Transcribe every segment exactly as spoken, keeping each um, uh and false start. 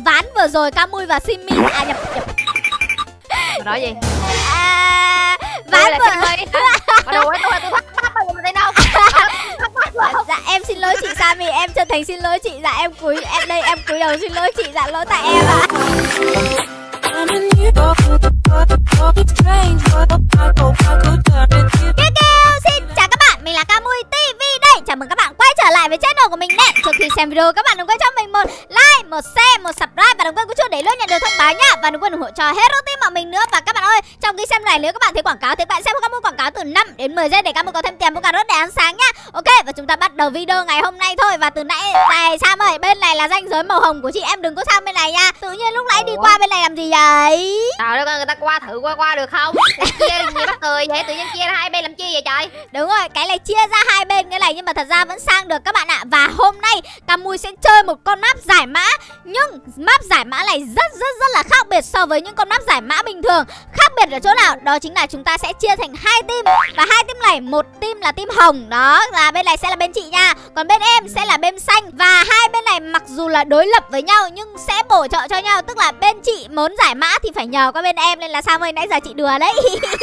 ván vừa rồi Camui và Simi à nhập nhập nói gì? À, ván vừa Mà đồ ấy tôi tôi thắc mắc mà tên đâu. Dạ em xin lỗi chị Sami, em chân thành xin lỗi chị. Dạ em cúi em đây em cúi đầu xin lỗi chị. Dạ lỗi tại em ạ. Kêu kêu, xin chào các bạn, mình là Camui ti vi đây. Chào mừng các bạn quay trở lại với channel của mình nè. Trước khi xem video các bạn đừng quên cho mình một like, một share, một subscribe và đừng quên chuông để luôn nhận được thông báo nhá. Và đừng quên ủng hộ cho Hero Team bọn mình nữa. Và các bạn ơi, trong khi xem này nếu các bạn thấy quảng cáo thì các bạn xem Camui quảng cáo từ năm đến mười giây để Camui có thêm tiền mua cà rốt để ăn sáng nhá. Ok, và chúng ta bắt đầu video ngày hôm nay thôi. Và từ nãy này Sam ơi, bên này là ranh giới màu hồng của chị, em đừng có sang bên này nha. Tự nhiên lúc nãy đi qua bên này làm gì vậy? Trời đất ơi, người ta qua thử qua qua được không? Chia gì mắc cười vậy? Tự nhiên chia ra hai bên làm chi vậy trời? Đúng rồi, cái này chia ra hai bên cái này nhưng mà thật ra vẫn sang được các bạn ạ. Và hôm nay Camui sẽ chơi một con map giải mã. Nhưng map giải mã này rất rất rất là khác biệt so với những con map giải mã bình thường. Khác biệt ở chỗ nào? Đó chính là chúng ta sẽ chia thành hai team. Và hai team này, một team là team hồng. Đó là bên này sẽ là bên chị nha. Còn bên em sẽ là bên xanh. Và hai bên này mặc dù là đối lập với nhau nhưng sẽ bổ trợ cho nhau. Tức là bên chị muốn giải mã thì phải nhờ qua bên em. Nên là sao ơi, nãy giờ chị đùa đấy.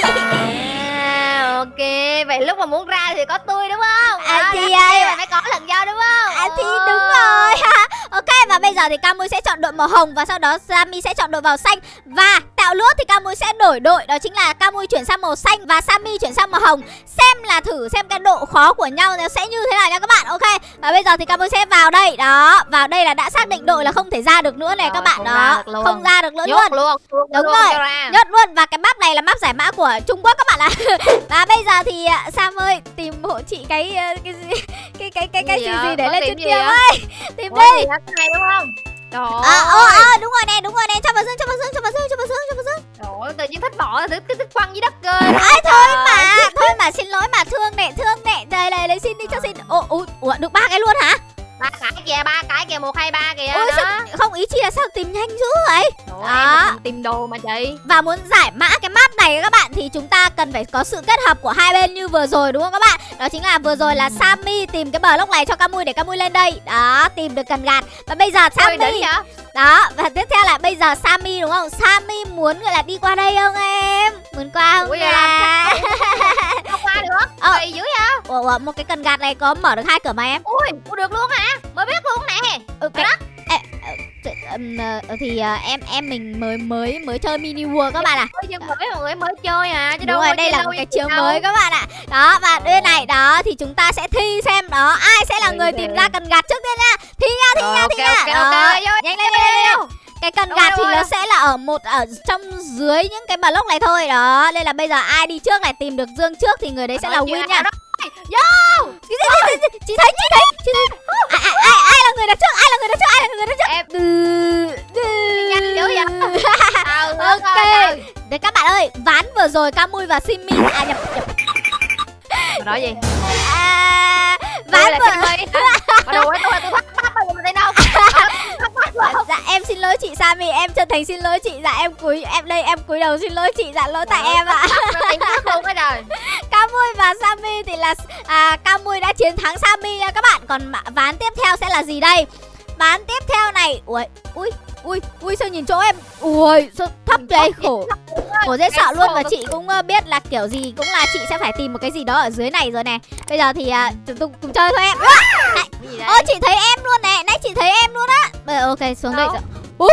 À, ok, vậy lúc mà muốn ra thì có tôi đúng không? À, à thì ai mà phải có lần do đúng không? À thì đúng rồi. Ok, và bây giờ thì Camui sẽ chọn đội màu hồng và sau đó Sami sẽ chọn đội màu xanh. Và tạo lúa thì Camui sẽ đổi đội, đó chính là Camui chuyển sang màu xanh và Sami chuyển sang màu hồng. Xem là thử xem cái độ khó của nhau nó sẽ như thế nào nha các bạn. Ok, và bây giờ thì Camui sẽ vào đây. Đó, vào đây là đã xác định đội là không thể ra được nữa này các bạn. Đó, không ra được nữa luôn. luôn. Đúng rồi, nhốt luôn. Và cái map này là map giải mã của Trung Quốc các bạn ạ. Và bây giờ thì Sam ơi, tìm hộ chị cái cái gì cái cái cái cái gì gì để lên trên kia ơi. Tìm đi. Cái này đúng không? Trời À, ơi. À, à, đúng rồi nè, đúng rồi nè, cho vào dương, cho vào dương, cho vào dương, cho vào dương, cho vào dương. Trời ơi, tự nhiên thích bỏ thích thích quăng dưới đất cơ. Ai thôi mà, thôi mà xin lỗi mà thương nè, thương nè. Đây đây lấy xin đi cho xin. Ồ, ủa, ủa được ba cái luôn hả? Ba cái kìa, ba cái kìa, một hai ba kìa. Ôi, sao, không ý chị là sao tìm nhanh dữ vậy? Trời ơi, em tìm đồ mà chị. Và muốn giải mã cái map này các bạn thì chúng ta cần phải có sự kết hợp của hai bên như vừa rồi đúng không các bạn? Đó chính là vừa rồi là Sami tìm cái block này cho Camui để Camui lên đây. Đó, tìm được cần gạt. Và bây giờ Sami. Đó, và tiếp theo là bây giờ Sami đúng không? Sami muốn gọi là đi qua đây không em? Muốn qua không? Ui, à? Không qua được. Ờ. Gì dưới hả? Ủa, ủa, một cái cần gạt này có mở được hai cửa mà em? Ui, mua được luôn hả? Mới biết luôn nè. Ừ, cái đó. Ê, um, uh, thì uh, em em mình mới mới mới chơi mini world các bạn ạ. Mới mới mọi người mới chơi à chứ đúng đâu. Rồi, đây là một cái chiếu mới các bạn ạ. Đó, và bên này đó thì chúng ta sẽ thi xem đó ai sẽ là người tìm ra cần gạt trước tiên nha. Thi nha, thi nha, thi nha. Nhanh lên, nhanh lên. Cái cần gạt thì nó sẽ là ở một ở trong dưới những cái block này thôi đó. Nên là bây giờ ai đi trước này tìm được dương trước thì người đấy sẽ là win nha. Yo! Chị thấy, chị thấy, chị thấy, chị thấy. Ai, ai, ai, ai là người đặt trước, ai là người đặt trước, ai là người đặt trước. Em từ nhanh dữ vậy. Ok. Đấy các bạn ơi, ván vừa rồi Camui và Simi à nhập nhập. Nói gì? À, ván vừa. Mà đồ ấy tôi tôi thắc mắc mà tên đâu. Dạ em xin lỗi chị Sami, em chân thành xin lỗi chị. Dạ em cúi em đây em cúi đầu xin lỗi chị. Dạ lỗi tại em ạ. Luôn cái đời. Camui và Sami thì là à, Camui đã chiến thắng Sami nha các bạn. Còn ván tiếp theo sẽ là gì đây? Ván tiếp theo này, ui ui ui ui sao nhìn chỗ em, ui sao thấp vậy, khổ khổ dễ sợ luôn. Và chị cũng biết là kiểu gì cũng là chị sẽ phải tìm một cái gì đó ở dưới này rồi nè. Bây giờ thì uh, cùng, cùng chơi thôi em. Ôi chị thấy em luôn nè, nãy chị thấy em luôn á. Bây giờ ok xuống đây. Ú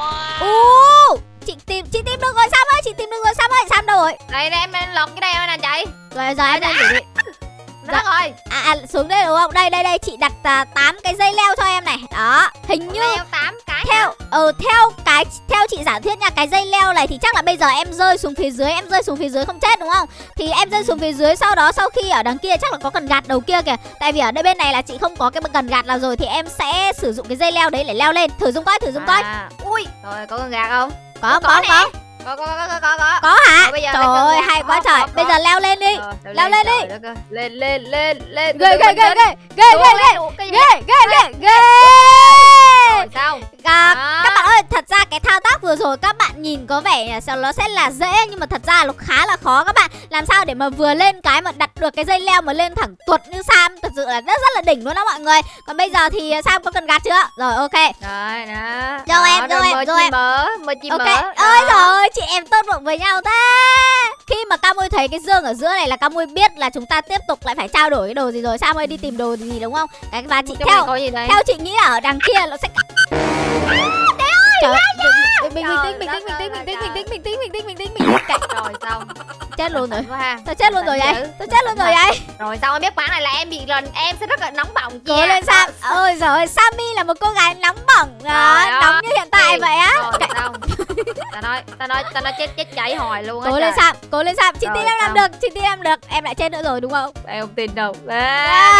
ú chị tìm chị tìm được rồi Sam ơi, chị tìm được rồi Sam ơi. Sam đâu rồi? Đây đây em lọc cái đây nè chị. Rồi giờ em lên để Đó rồi. À, à xuống đây đúng không? Đây đây đây chị đặt uh, tám cái dây leo cho em này. Đó, hình như tám cái. Theo ờ theo cái theo chị giả thuyết nha, cái dây leo này thì chắc là bây giờ em rơi xuống phía dưới, em rơi xuống phía dưới không chết đúng không? Thì em rơi xuống phía dưới, sau đó sau khi ở đằng kia chắc là có cần gạt đầu kia kìa. Tại vì ở đây bên này là chị không có cái cần gạt nào rồi thì em sẽ sử dụng cái dây leo đấy để leo lên. Thử dùng coi, thử dùng coi. À. Ui, rồi có cần gạt không? Có có có. Có có có có có. Có hả? Trời ơi hay quá trời. Bây giờ leo lên đi. Leo lên đi. Lên lên lên lên. Ghê ghê ghê ghê. Ghê ghê ghê. Ghê ghê ghê ghê. Rồi sao? À, các bạn ơi, thật ra cái thao tác vừa rồi các bạn nhìn có vẻ nó sẽ là dễ nhưng mà thật ra nó khá là khó các bạn. Làm sao để mà vừa lên cái mà đặt được cái dây leo mà lên thẳng tuột như Sam, thật sự là rất rất là đỉnh luôn đó mọi người. Còn bây giờ thì Sam có cần gạt chưa? Rồi ok. Rồi đó. Rồi em, rồi em, rồi em. Mở, mời chị Ok. mở. Ôi rồi, chị em tốt bụng với nhau thế. Khi mà Camui thấy cái dương ở giữa này là Camui biết là chúng ta tiếp tục lại phải trao đổi cái đồ gì rồi. Sam ơi đi tìm đồ gì đúng không? Cái và chị Trong theo này có gì đây? theo chị nghĩ là ở đằng kia nó sẽ trời ơi, bình bình Trời tĩnh, bình tĩnh, bình đất tĩnh, ơi bình tĩnh, là bình tĩnh, bình tĩnh, bình tĩnh, bình tĩnh, bình tĩnh, cạnh Rồi xong. chết luôn rồi. Quá ha. Tôi chết luôn rồi Cẩn vậy. thận. Tôi chết luôn rồi vậy. Rồi xong em biết bán này là em bị lần em sẽ rất là nóng bỏng kia. Cố lên Sam. Ôi giời ơi, Sammy là một cô gái nóng bỏng đó, Trời nóng ơi. như hiện tại vậy á. Rồi xong. Ta nói, ta nói, ta nói chết chết cháy hồi luôn á. Cố lên trời. Sam, cố lên Sam, chị Rồi, tin em làm xong. được, chị tin em được. Em lại chết nữa rồi đúng không? Em không tin đâu. À.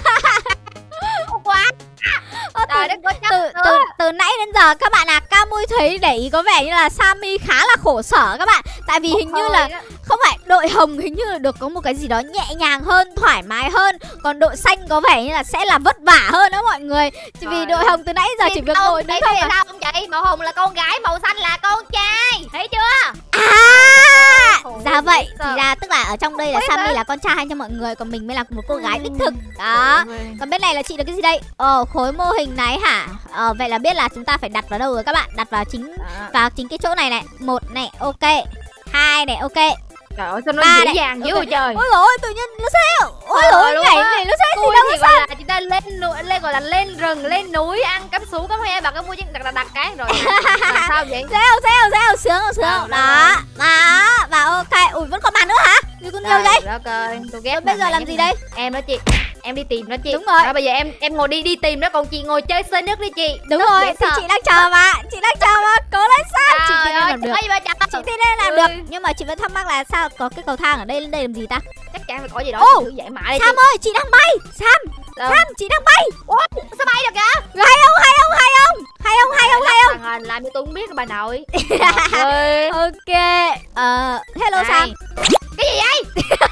Quá. Ơ, từ, Trời đất có chấp từ, nữa. từ, từ nãy đến giờ các bạn à, Camui thấy để ý có vẻ như là Sammy khá là khổ sở các bạn. Tại vì hình như là Thôi đó. không phải đội hồng hình như là được có một cái gì đó nhẹ nhàng hơn, thoải mái hơn. Còn đội xanh có vẻ như là sẽ là vất vả hơn đó mọi người. Chỉ vì Trời đội ơi. hồng từ nãy giờ chỉ việc ngồi đứng đấy không là à. sao không chị? Màu hồng là con gái, màu xanh là con trai. Thấy chưa? À, Khổ ra vậy. dễ Thì sợ. ra tức là ở trong đây là Biết Sammy đấy. là con trai cho mọi người, còn mình mới là một cô gái Ừ. đích thực. Đó. Ôi. Còn bên này là chị được cái gì đây? Ờ, khối mô hình này hả? Ờ, vậy là biết là chúng ta phải đặt vào đâu rồi các bạn? Đặt vào chính Đó. vào chính cái chỗ này này. Một này, ok. Hai này, ok. Trời ơi sao nó Ba dễ đây. dàng dữ Ok. vậy trời. Ôi dồi ôi, tự nhiên nó sẽ ôi Ờ, dồi ôi, đúng nhảy á. này nó sẽ gì Tôi đâu thì nó gọi là chúng ta lên núi, lên gọi là lên rừng, lên núi, ăn cắm sú cắm he bằng cái mua đặt đặt đặt cái rồi. Làm sao vậy? Rêu, rêu, rêu, sướng không, sướng Ờ, không? đâu Đó, đó, và ok. Ui, vẫn còn bàn nữa hả? Gì con nhiều Trời vậy? đất ơi, tôi ghét. Rồi bây thằng giờ này làm nhất gì này. đây? Em đó chị. Em đi tìm nó chị. Đúng rồi. Đó, bây giờ em em ngồi đi đi tìm nó, còn chị ngồi chơi xơi nước đi chị. Đúng Rất rồi, dễ thì sợ. chị đang chờ mà. Chị đang chờ mà. Cố lên sao? Chị Trời tin em ơi, làm được. chơi mà chả- Chị tin em làm Ừ. được. Nhưng mà chị vẫn thắc mắc là sao có cái cầu thang ở đây, lên đây làm gì ta? Chắc chắn phải có gì đó. Ô, Chị thử giải mã đi Sam chị. ơi, chị đang bay. Sam, Đâu? Sam, chị đang bay. Ủa, sao bay được vậy? Hay không, hay không, hay không? Hay không, hay không, hay không? Thằng Hình làm như tôi không biết bà nội. Trời ơi. Ok. Ờ, hello Này. Sam. Cái gì vậy?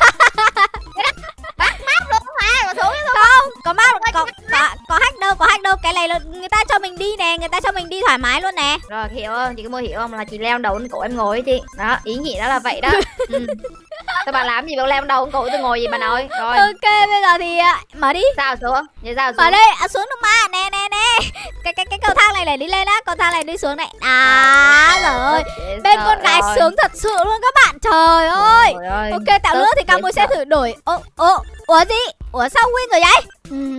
Bắt mắt luôn mà, rồi xuống xuống. Không, có mắt có có có hack đâu, có hack đâu. Cái này là người ta cho mình đi nè, người ta cho mình đi thoải mái luôn nè. Rồi hiểu không? Chị có mua hiểu không? Là chị leo đầu lên cổ em ngồi ấy chị. Đó, ý nghĩa đó là vậy đó. Ừ. Sao bà làm gì bà leo đầu lên cổ tôi ngồi gì bà nội? Rồi. Ok, bây giờ thì à, mở đi. Sao xuống? Vậy sao Mở xuống? đây, à, xuống được mà. Nè nè nè. Cái cái cái cầu thang này để đi lên á, cầu thang này đi xuống này. À, trời ơi. Dễ Bên sợ con gái rồi. sướng thật sự luôn các bạn. Trời ơi. Trời ơi. Ok, tạo Tức nữa thì dễ Camui sẽ sợ. thử đổi. Ô ô, ủa gì? Ủa sao win rồi vậy?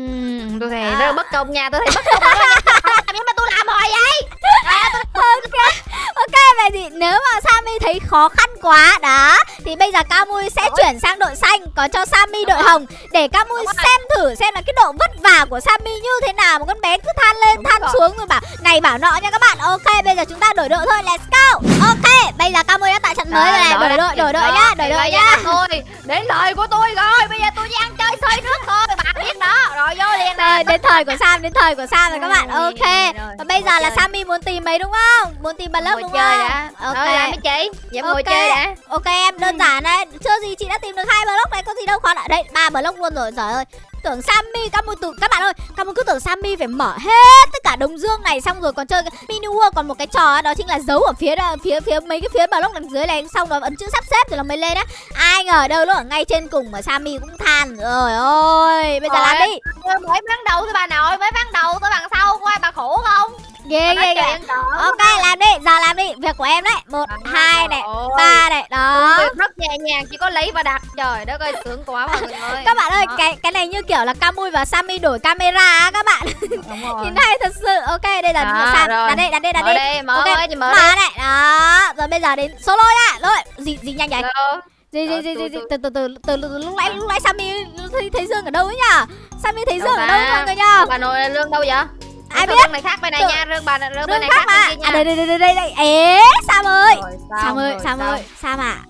Ừm, tôi thấy À. rất là bất công nha, tôi thấy bất công lắm nha. Làm gì mà tôi làm hồi vậy? Trời ơi, tôi- Ok, ok, vậy thì nếu mà Sammy thấy khó khăn quá đó thì bây giờ Camui sẽ Ôi. chuyển sang đội xanh, còn cho Sammy đội hồng để Camui Đúng rồi. xem thử xem là cái độ vất vả của Sammy như thế nào. Một con bé cứ than lên Đúng than rồi. xuống rồi bảo này bảo nọ nha các bạn. Ok, bây giờ chúng ta đổi đội thôi, let's go. Ok, bây giờ Camui đã tại trận mới rồi này, đổi đội, đổi đội nhá, đổi đội nhá. Thôi, đến lời của tôi rồi, bây giờ tôi đang chơi xơi nước thôi, bạn biết đó. Rồi vô liền nè. Rồi, đến thời của Sam, đến thời của Sam rồi các bạn. Rồi, Ok, rồi, và bây giờ là chơi. Sammy muốn tìm mấy đúng không? Muốn tìm bà lớp Ngồi đúng chơi không? đã. Ok. Rồi làm mấy chị. Vậy ngồi Ok. chơi đã. Ok em, đơn giản đấy. Chưa gì chị đã tìm được hai block này, có gì đâu khó lại. Đây, ba block luôn rồi. Trời ơi. Tưởng Sammy, Camui tự các bạn ơi, Camui cứ tưởng Sammy phải mở hết tất cả đống dương này xong rồi còn chơi cái mini world, còn một cái trò đó chính là giấu ở phía phía phía mấy cái phía block đằng dưới này, xong rồi ấn chữ sắp xếp rồi là mới lên á. Ai ngờ đâu nó ở ngay trên cùng mà Sammy cũng than. Rồi ôi, bây giờ Rồi. làm đi. Mới ván đầu thôi bà nội, mới ván đầu tôi bằng sau coi bà khổ không? Ghê Bà nói ghê ghê. chuyện đỡ. Ok, làm đi, giờ làm đi, việc của em đấy. Một, Đó, hai này, rồi. ba này, đó. Việc rất nhẹ nhàng, chỉ có lấy và đặt. Trời đất ơi, sướng quá mọi người ơi. Các bạn ơi, Đó, cái cái này như kiểu là Camui và Sammy đổi camera á các bạn. đúng rồi. Nhìn hay thật sự. Ok, đây là Đó, Sam. rồi. Đặt đây, đặt đây, đặt Mở đây. đi, mở Ok, ơi, chị mở mở đi. này. Đó. Rồi bây giờ đến solo nha. Rồi, gì gì nhanh vậy? Hello. Gì gì Rồi, gì tôi- gì tôi- từ từ từ từ từ lúc nãy lúc nãy Sammy thấy thấy Dương ở đâu ấy nhá? Sammy thấy Đâu Dương ở đâu ấy ta? mọi người nhá? Bà nội lương đâu vậy? Ai Rương biết? Rương này khác bên này Rương- nha, rương bà rương bên Đường này khác khác bên mà. kia nha. À đây đây đây đây đây. Ế, Sam ơi. Rồi, Sam ơi, rồi, Sam xong. ơi, Sam à.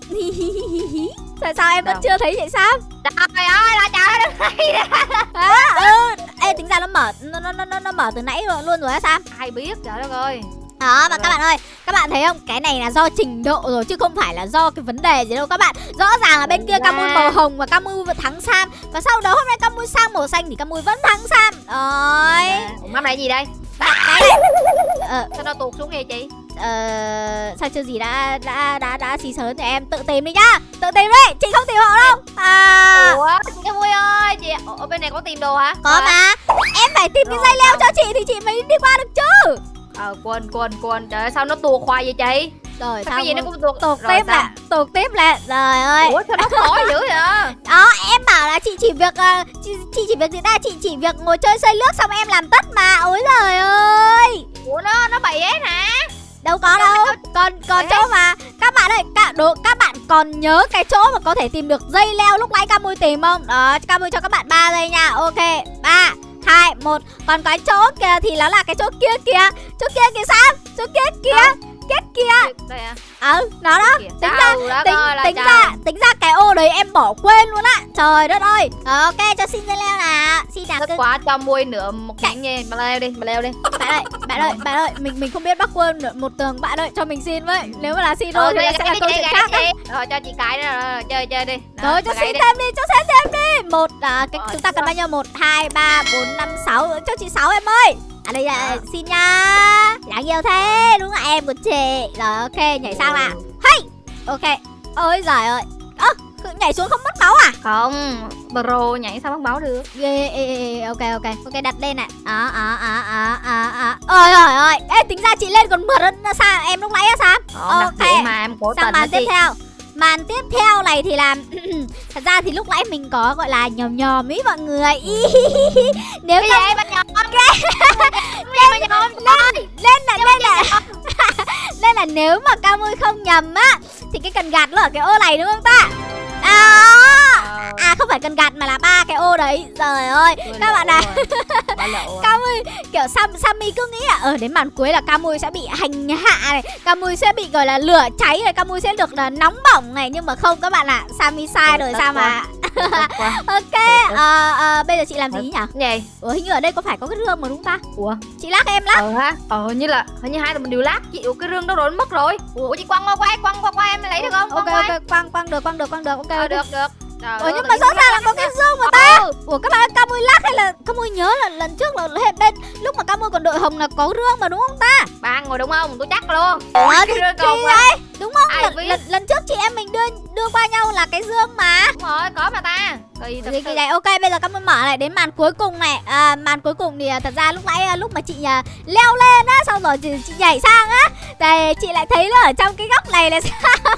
Tại sao em vẫn Đâu? chưa thấy vậy Sam? Trời ơi, là trời đất ơi. À, ừ. Ê, tính ra nó mở nó nó nó nó mở từ nãy rồi, luôn rồi á Sam. Ai biết, trời đất ơi. Đó, và Rồi. các bạn ơi, các bạn thấy không? Cái này là do trình độ rồi chứ không phải là do cái vấn đề gì đâu các bạn. Rõ ràng là bên kia Dạ. Camui màu hồng và Camui vẫn thắng Sam. Và sau đó hôm nay Camui sang màu xanh thì Camui vẫn thắng Sam. Rồi. Ủa, mắm này gì đây? Cái này. Ờ, Sao nó tuột xuống kìa chị? Ờ, sao chưa gì đã đã đã đã xì sớm cho em, tự tìm đi nhá, tự tìm đi, chị không tìm họ đâu. À. Ủa chị Cam Mui ơi, chị ở bên này có tìm đồ hả? Có mà, em phải tìm cái dây leo cho chị thì chị mới đi qua được chứ. Ờ quên quên quên, trời ơi sao nó tuột khoai vậy chị? Rồi Sao cái gì nó cũng tuột tuột rồi tiếp sao? lại, tuột tiếp lại. Trời ơi. Ủa sao nó khó dữ vậy? Đó, em bảo là chị chỉ việc uh, chị, chị chỉ việc gì ta, chị chỉ việc ngồi chơi xây nước xong em làm tất mà. Ôi trời ơi. Ủa nó nó bảy ét hả? Đâu có đâu, còn còn chỗ mà các bạn ơi, các đồ các bạn còn nhớ cái chỗ mà có thể tìm được dây leo lúc nãy Cam Mui tìm không? Đó, Cam Mui cho các bạn ba giây nha. Ok, ba hai một. Còn cái chỗ kia thì nó là cái chỗ kia kìa. Chỗ kia kìa Sam, chỗ kia kìa. Cái kia. Đây à? Ừ, nó đó. Tính ra tính, tính ra tính ra cái ô đấy em bỏ quên luôn á. Trời đất ơi. Rồi, ok, cho xin dây leo nào. Xin nào. Rất quá, cho Mui nữa một miếng nha. Bà leo đi, bà leo đi. Bạn ơi, bạn ơi, bạn ơi, mình mình không biết bắt quên một tường, bạn ơi, cho mình xin với. Nếu mà là xin thôi thì sẽ là câu chuyện khác á. Rồi cho chị cái đó rồi, chơi chơi đi. Rồi cho xin thêm đi, cho xin thêm đi. Một à, cái chúng ta cần bao nhiêu? một hai ba bốn năm sáu, cho chị sáu em ơi. À đây là xin nha. Đáng yêu thế, đúng là em của chị. Rồi ok, nhảy sang nào. Hey. Ok. Ôi giời ơi. Ơ, à, nhảy xuống không mất máu à? Không, Bro nhảy sao mất máu được. Ghê, ê, ê, ok ok. Ok đặt lên này. À à à à à à. Ôi trời ơi. Ê tính ra chị lên còn mượt hơn sao em lúc nãy á Sam? Ok. Mà em cố sang màn tiếp theo. Màn tiếp theo này thì làm thật ra thì lúc nãy mình có gọi là nhòm nhòm ý mọi người. Nếu cái gì bạn nhòm? Lên lên là lên là lên là nếu mà Cam Mui không nhầm á thì cái cần gạt nó ở cái ô này đúng không ta? À, à không phải cần gạt mà là ba cái ô đấy. Trời ơi, các bạn này. Cam Mui kiểu Sam Sammy cứ nghĩ là ở đến màn cuối là Cam Mui sẽ bị hành hạ này, Cam Mui sẽ bị gọi là lửa cháy này, Cam Mui sẽ được là nóng bỏng này, nhưng mà không các bạn ạ, à. Sammy sai rồi sao mà. Ok, à, à, bây giờ chị làm gì nhỉ? Gì? Ủa hình như ở đây có phải có cái rương mà đúng ta? Ủa? Chị lắc em lắc. Ờ ha. Ờ như là hình như hai tụi mình đều lắc. Chị ủa cái rương đâu rồi nó mất rồi. Ủa chị quăng qua quay, quăng qua quay em lấy được không? Ok ok, quăng quăng được, quăng được, quăng được. Ok. Ờ, được được. Trời Ủa nhưng mà rõ ràng là có cái dương mà ta. Ừ. Ủa các bạn Cam Mui lắc hay là Cam Mui nhớ là lần trước là hết bên lúc mà Cam Mui còn đội hồng là có rương mà đúng không ta? Ba ngồi đúng không? Tôi chắc luôn. Ủa thì gì vậy? Đúng không? Lần, lần, lần trước chị em mình đưa đưa qua nhau là cái dương mà. Đúng rồi, có mà ta. Kỳ gì kỳ này. Ok bây giờ Cam Mui mở lại đến màn cuối cùng này. À, màn cuối cùng thì thật ra lúc nãy lúc mà chị uh, leo lên á, xong rồi chị, chị nhảy sang á, thì chị lại thấy là ở trong cái góc này là sao?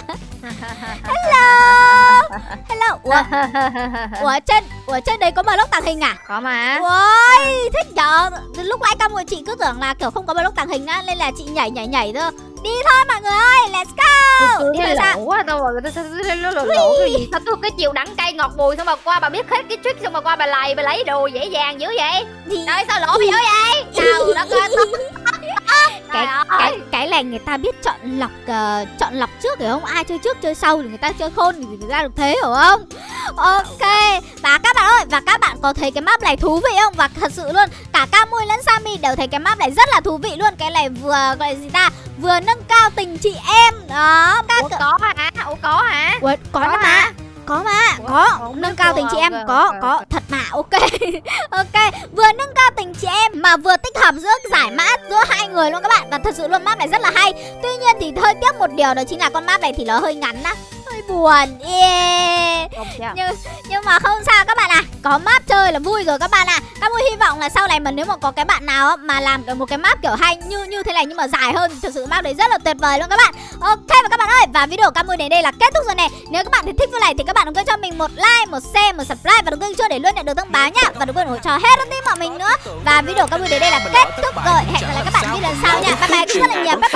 Hello. Hello. Ủa? Ủa trên Ủa trên đấy có block tàng hình à? Có mà. Ôi thích nhờ. Lúc nãy Cam Mui chị cứ tưởng là kiểu không có block tàng hình á, nên là chị nhảy nhảy nhảy thôi. Đi thôi mọi người ơi, let's go. Đi mà sao? Quá đâu rồi, người ta lỗ lỗ cái gì? Sao tôi cái chiều đắng cay ngọt bùi xong mà qua bà biết hết cái trick xong mà qua bà lầy bà lấy đồ dễ dàng dữ vậy? Trời sao lỗ bị dữ vậy? Trời đất ơi. Cái cái cái này người ta biết chọn lọc uh, chọn lọc trước hiểu không? Ai chơi trước chơi sau thì người ta chơi khôn thì người ta được thế hiểu không? Ok. Và các bạn ơi, và các bạn có thấy cái map này thú vị không? Và thật sự luôn, cả Cam Mui lẫn Sammy đều thấy cái map này rất là thú vị luôn. Cái này vừa gọi là gì ta? Vừa nâng cao tình chị em. Đó. Ủa có hả? Ủa có hả? Ủa có, có mà. Có mà, Ủa, có nâng cao tình chị em, có, okay. có, thật mà, ok. Ok, vừa nâng cao tình chị em mà vừa tích hợp giữa giải mã giữa hai người luôn các bạn. Và thật sự luôn map này rất là hay. Tuy nhiên thì hơi tiếc một điều đó chính là con map này thì nó hơi ngắn á, hơi buồn, yeah. Nhưng, nhưng mà không sao các bạn à, có map chơi là vui rồi các bạn à. Cam Mui hy vọng là sau này mà nếu mà có cái bạn nào mà làm một cái map kiểu hay như như thế này nhưng mà dài hơn, thật sự map đấy rất là tuyệt vời luôn các bạn. Ok và các bạn ơi, và video của Cam Mui đến đây là kết thúc rồi này. Nếu các bạn thấy thích video này thì các bạn đừng quên cho mình một like, một share, một subscribe và đừng quên cho để luôn nhận được thông báo nhá. Và đừng quên ủng hộ cho hết team bọn mình nữa. Và video của Cam Mui đến đây là kết thúc rồi. Hẹn gặp lại các bạn video lần sau nha. Bye bye rất là nhiều. Bye bye.